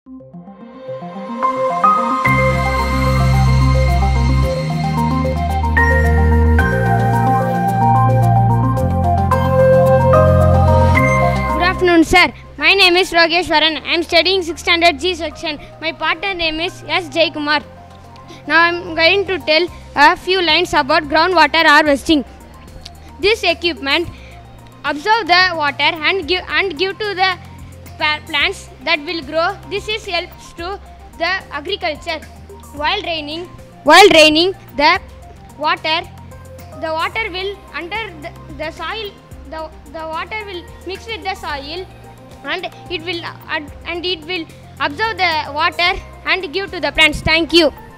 Good afternoon, sir. My name is Rogeshwaran. I am studying 6th standard G section. My partner name is S. Jaykumar. Now I am going to tell a few lines about groundwater harvesting. This equipment absorb the water and give to the plants that will grow. This is helps to the agriculture. While raining, the water will under the soil. The water will mix with the soil, and it will absorb the water and give to the plants. Thank you.